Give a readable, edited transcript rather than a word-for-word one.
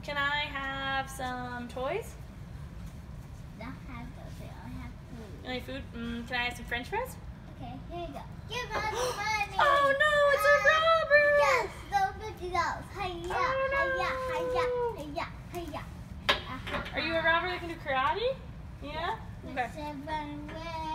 Can I have some toys? Don't have those. I only have food. Any food? Can I have some French fries? Okay, here you go. Give us money. Oh no, it's a robber! Yes, those $50. Hiya, Oh, no. hiya, hiya, hiya. Are you a robber that can do karate? Yeah? Okay. Run away.